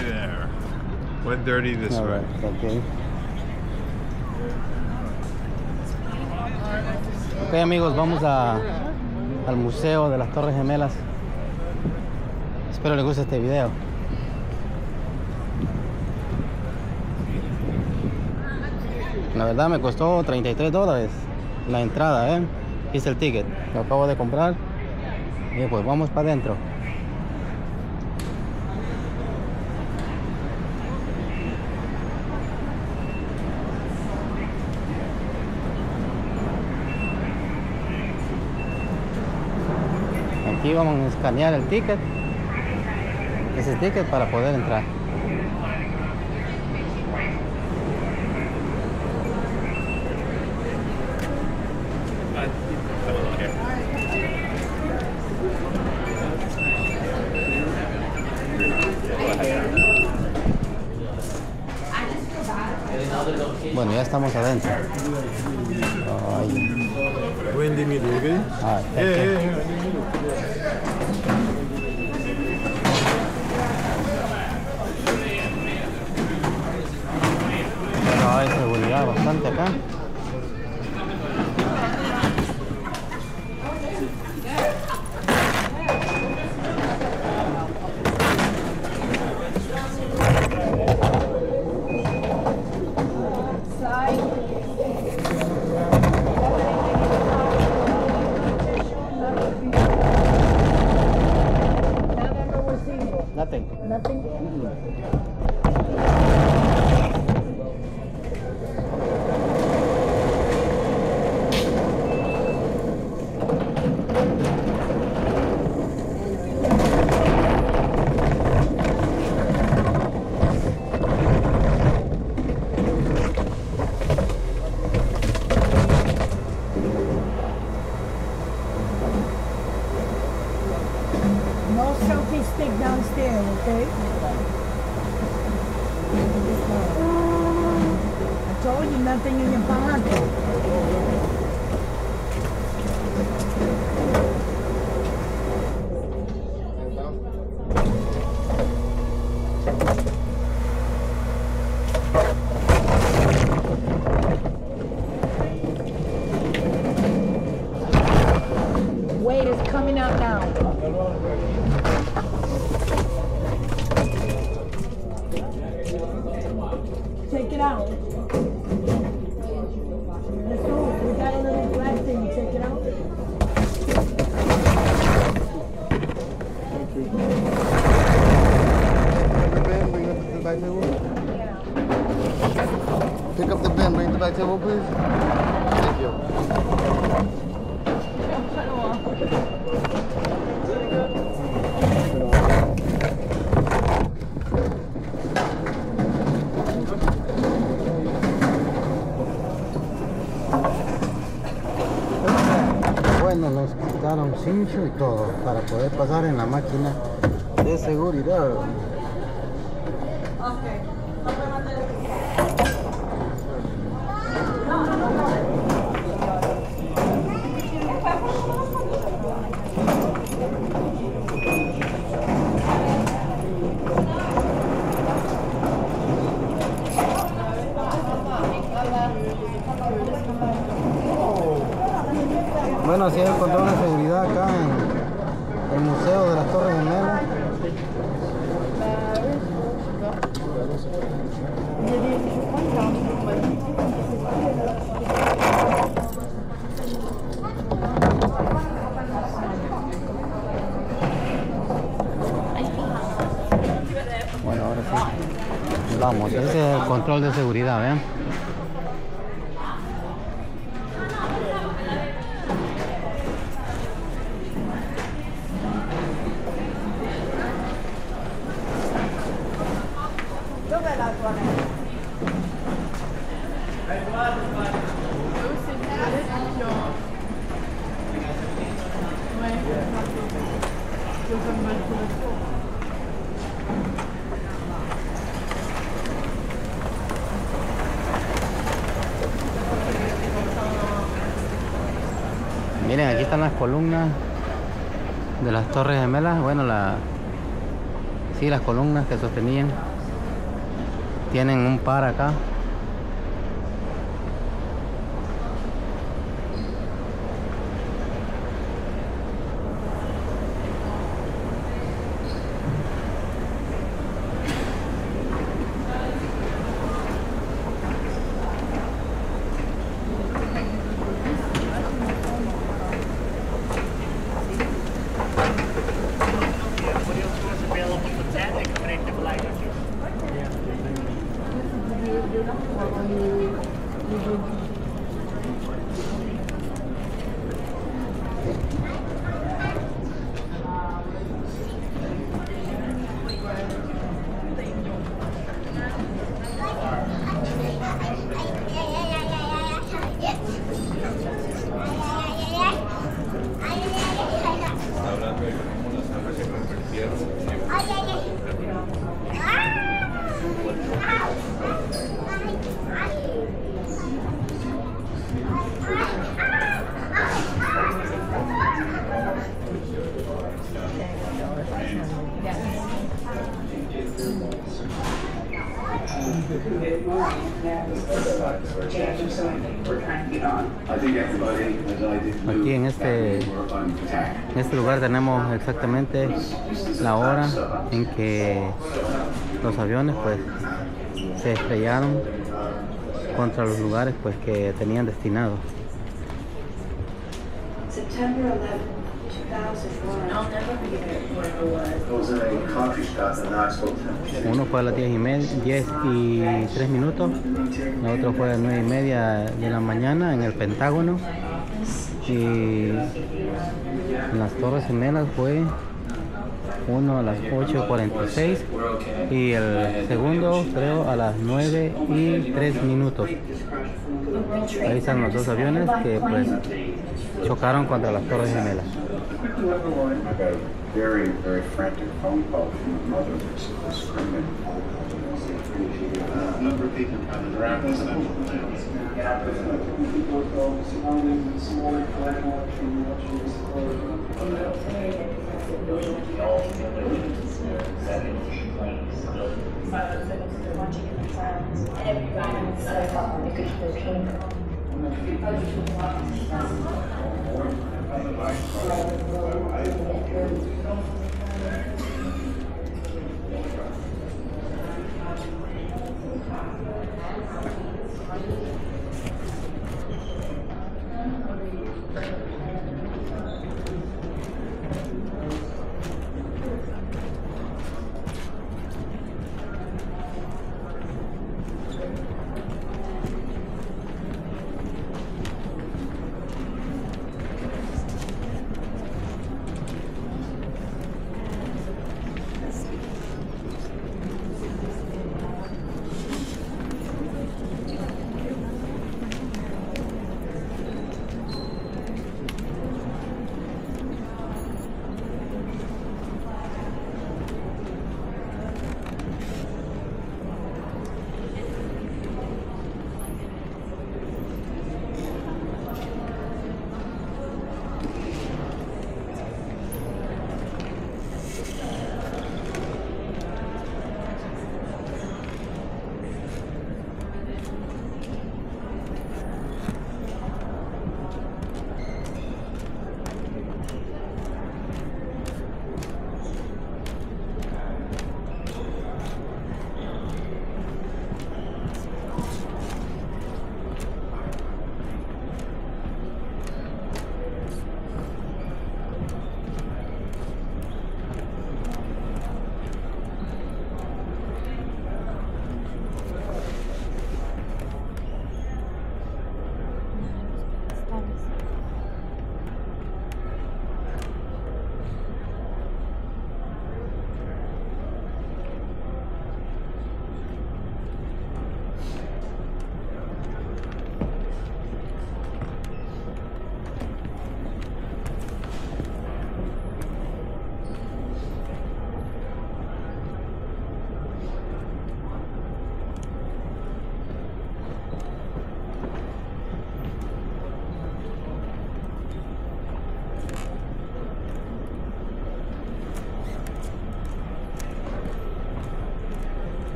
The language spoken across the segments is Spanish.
Hi there. 1:30 this All way. right, okay. Ok, amigos, vamos al Museo de las Torres Gemelas. Espero les guste este video. La verdad me costó $33 la entrada, Hice el ticket, lo acabo de comprar. Y pues vamos para adentro. Aquí vamos a escanear el ticket, ese ticket, para poder entrar. Bueno, ya estamos adentro. Go in the middle, okay? Bueno, hay seguridad bastante acá. Nothing. No selfie stick downstairs, okay? I told you nothing in your pocket. Wait, it's coming out now. Take it out. Let's go. We got a little black thing. Take it out. Pick up the bin, bring it to the back table, please. Thank you. Bueno, nos quitaron cincho y todo para poder pasar en la máquina de seguridad. Bueno, así es el control de seguridad acá en el Museo de las Torres Gemelas. Bueno, ahora sí. Vamos, ese es el control de seguridad, ¿vean? Miren, aquí están las columnas de las Torres Gemelas. Bueno, sí, las columnas que sostenían Tienen un par acá. Aquí en este lugar tenemos exactamente la hora en que los aviones pues se estrellaron contra los lugares pues que tenían destinados. September 11, 2001. I'll never forget where it was. It was in a coffee shop in Knoxville, Tennessee. Uno fue a las 10:03, el otro fue a las 9:30 de la mañana en el Pentágono, y en las Torres Gemelas fue uno a las 8:46 y el segundo creo a las 9:03. Ahí están los dos aviones que pues chocaron contra las Torres Gemelas. Very, very frantic phone call from my mother screaming. A number of people coming around this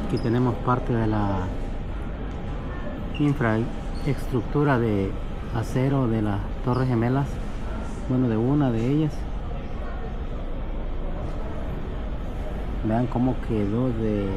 Aquí tenemos parte de la infraestructura de acero de las Torres Gemelas, bueno, de una de ellas. Vean cómo quedó de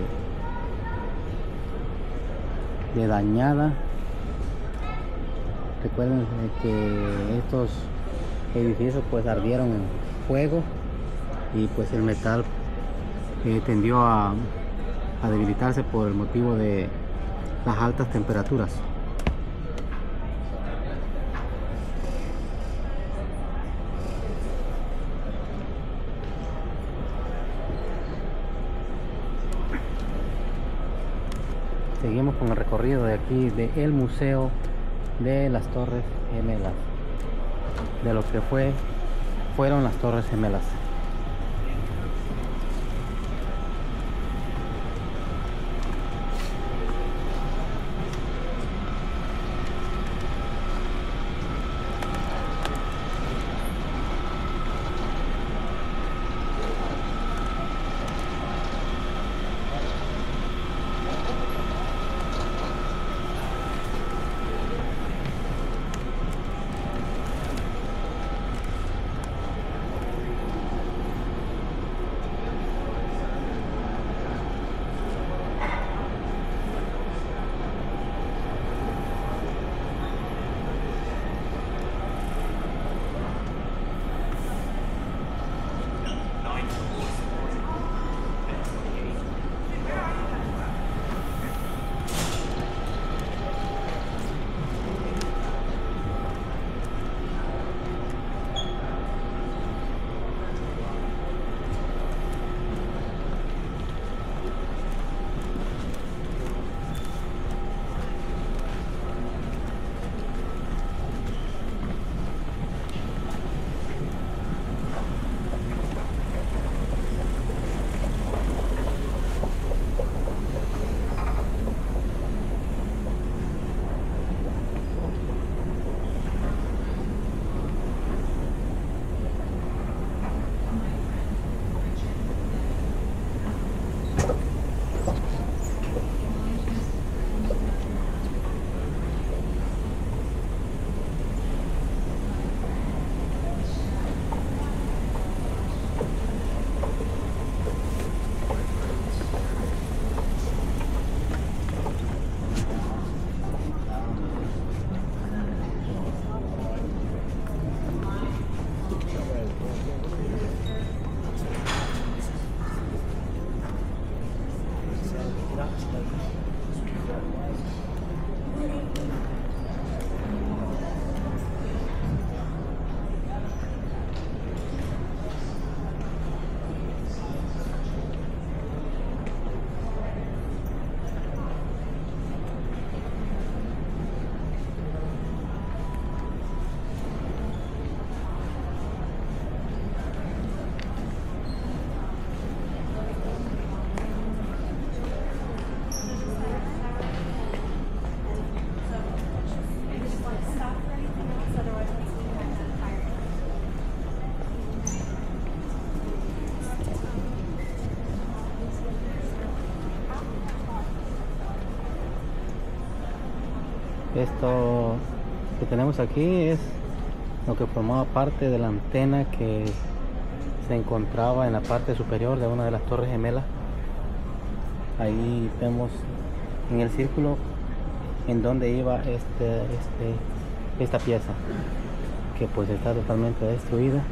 dañada. Recuerden que estos edificios pues ardieron en fuego y pues el metal tendió a debilitarse por el motivo de las altas temperaturas. Seguimos con el recorrido de aquí del Museo de las Torres Gemelas, de lo que fueron las Torres Gemelas. Esto que tenemos aquí es lo que formaba parte de la antena que se encontraba en la parte superior de una de las Torres Gemelas. Ahí vemos en el círculo en donde iba esta pieza, que pues está totalmente destruida.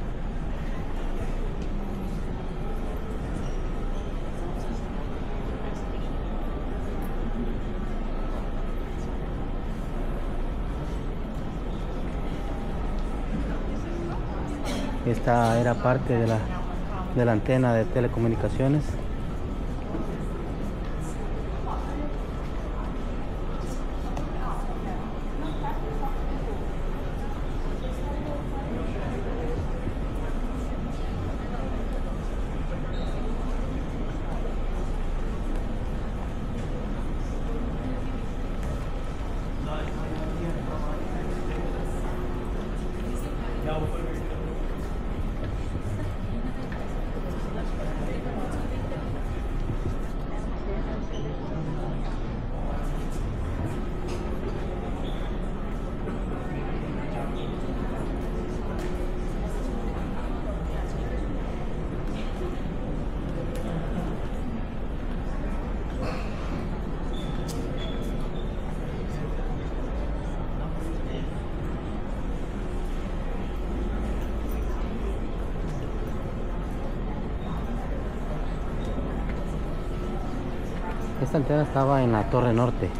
Esta era parte de la antena de telecomunicaciones. Esta antena estaba en la torre norte.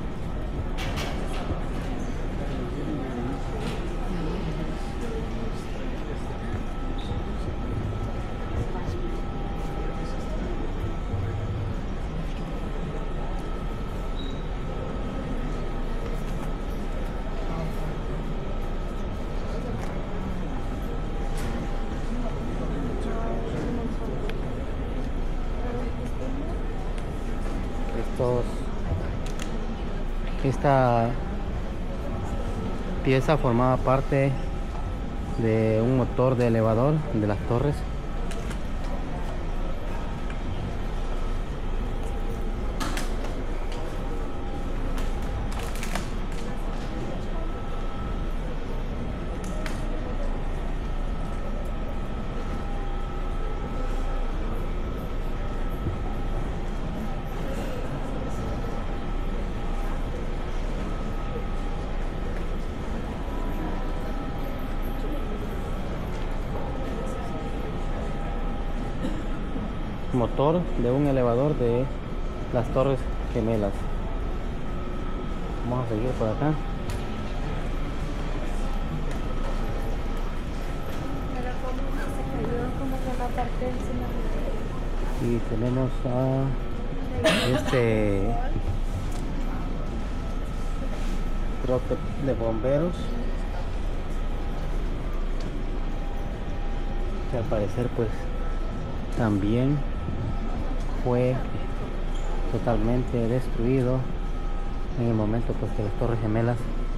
Esta pieza formaba parte de un motor de elevador de las torres. Motor de un elevador de las Torres Gemelas. Vamos a seguir por acá. Pero como se cayó, como que la parte encima. Y tenemos a este trote de bomberos, que al parecer pues también fue totalmente destruido en el momento pues que las Torres Gemelas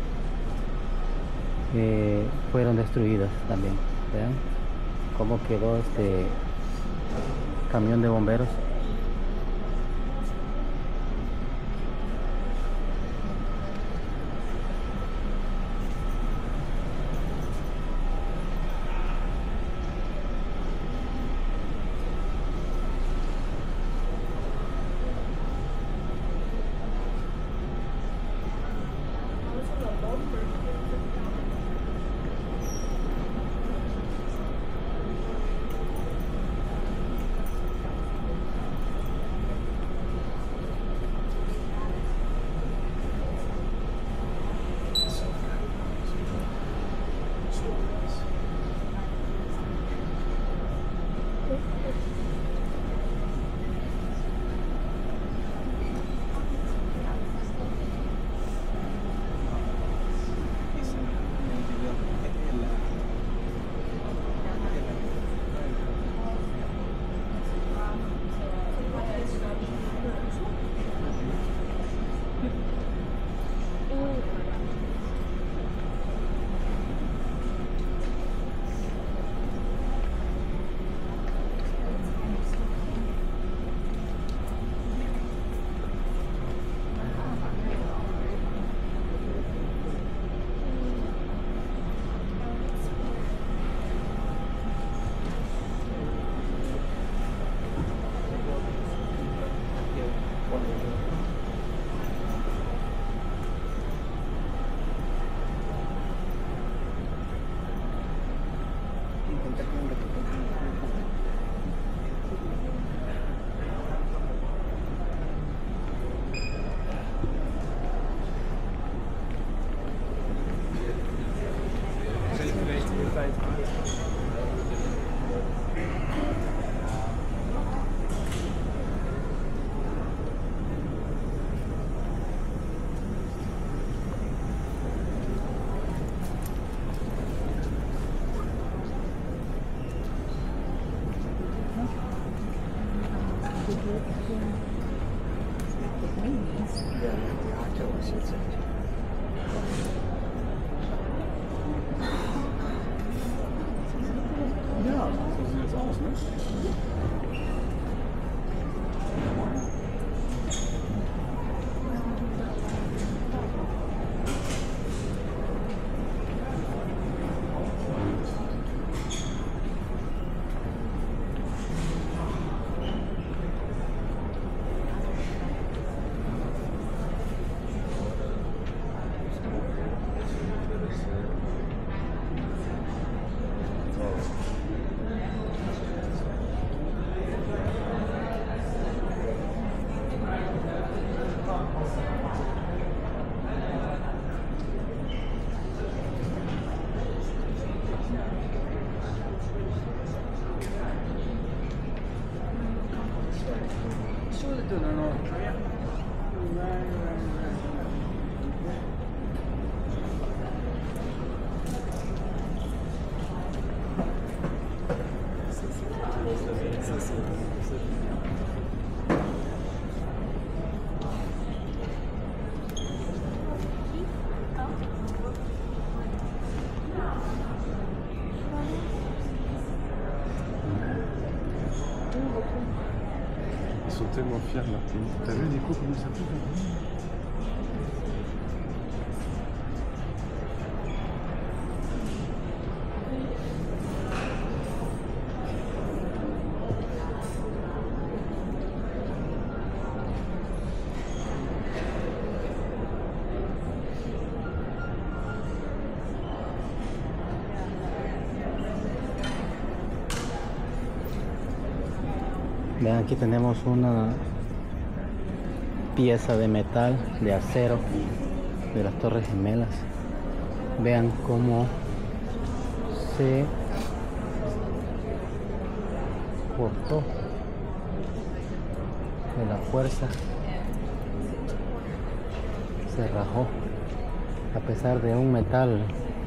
fueron destruidas también. Vean cómo quedó este camión de bomberos. Ils sont tellement fiers, Martine. T'as vu Nico comment ça fait? Vean, aquí tenemos una pieza de metal, de acero, de las Torres Gemelas. Vean cómo se cortó de la fuerza, se rajó, a pesar de un metal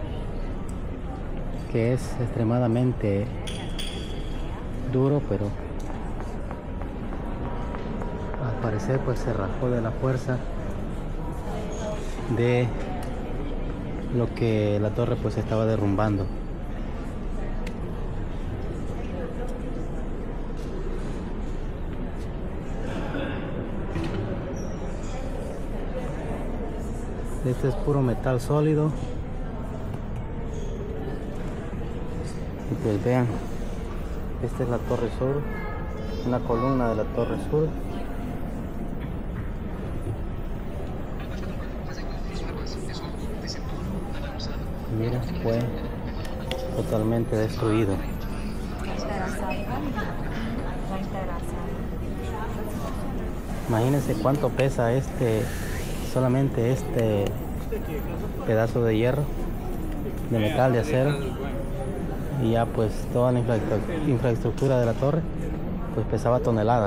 que es extremadamente duro, pero al parecer pues se rajó de la fuerza de lo que la torre pues estaba derrumbando. Este es puro metal sólido. Y pues vean, esta es la Torre Sur, una columna de la Torre Sur. Mira, fue totalmente destruido. Imagínense cuánto pesa solamente este pedazo de hierro, de metal, de acero, y ya pues toda la infraestructura de la torre pues pesaba toneladas.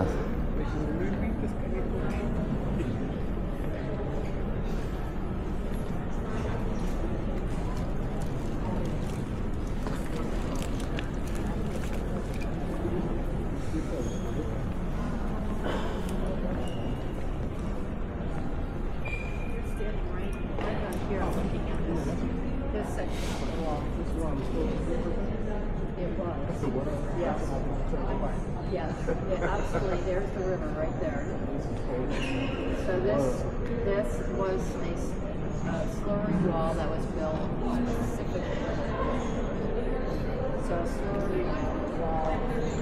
Yes, absolutely. There's the river right there. So this was a slurry wall that was built specifically. So a slurry wall.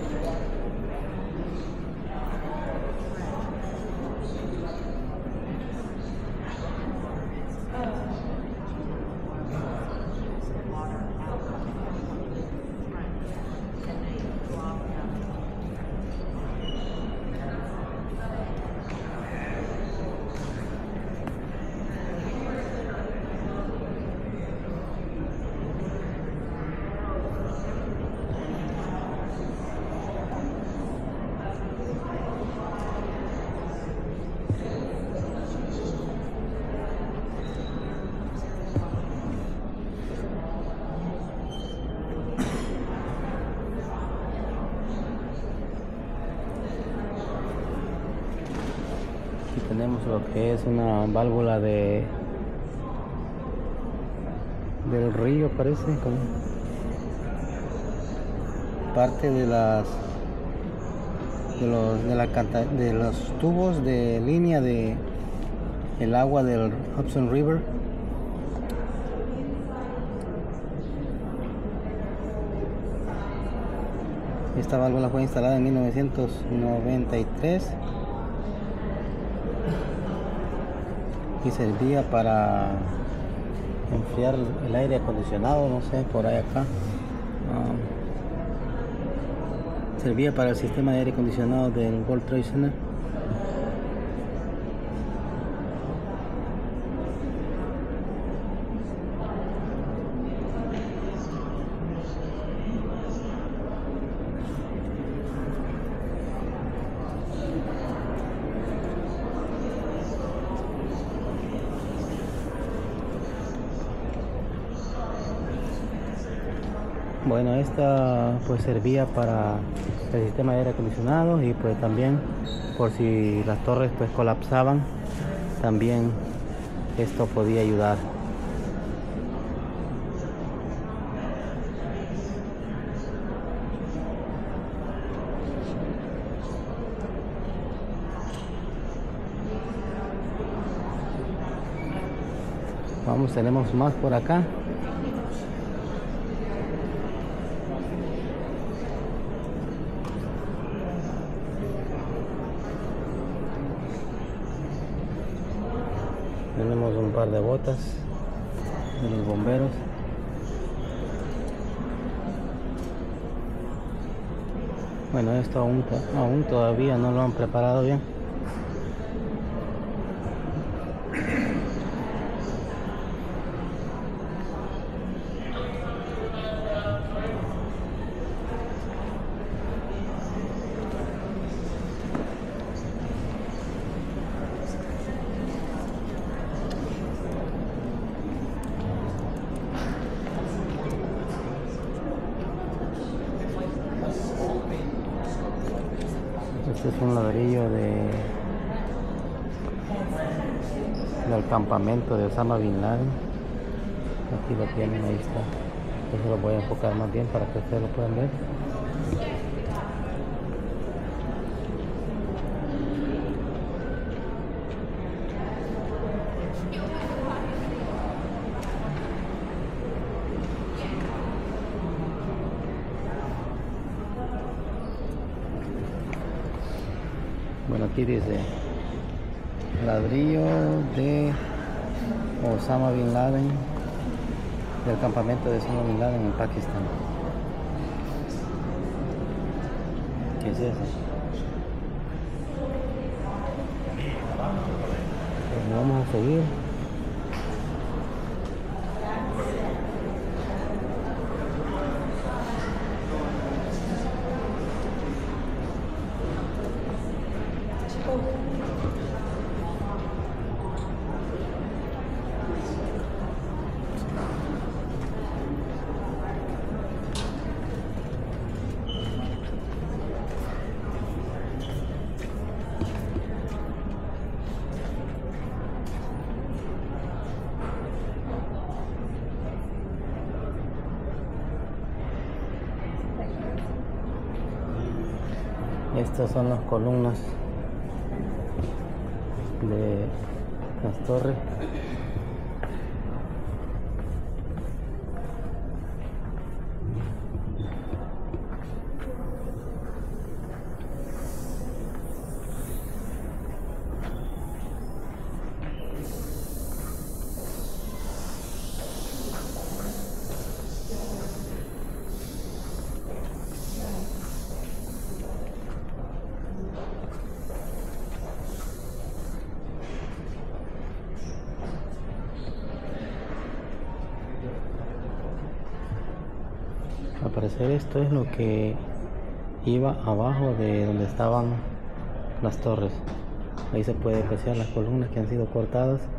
Tenemos lo que es una válvula del río, parece, como parte de los tubos de línea de el agua del Hudson River. Esta válvula fue instalada en 1993 y servía para enfriar el aire acondicionado, no sé, por ahí acá. Servía para el sistema de aire acondicionado del World Trade Center. Bueno, esta pues servía para el sistema de aire acondicionado y pues también por si las torres pues colapsaban, también esto podía ayudar. Vamos, tenemos más por acá. Tenemos un par de botas de los bomberos. Bueno, esto aún todavía no lo han preparado bien. Este es un ladrillo del campamento de Osama Bin Laden. Aquí lo tienen, ahí está. Eso lo voy a enfocar más bien para que ustedes lo puedan ver. Bueno, aquí dice ladrillo de Osama Bin Laden, del campamento de Osama Bin Laden en Pakistán. ¿Qué es eso? Pues vamos a seguir. Estas son las columnas de las torres. Al parecer esto es lo que iba abajo de donde estaban las torres. Ahí se puede apreciar las columnas que han sido cortadas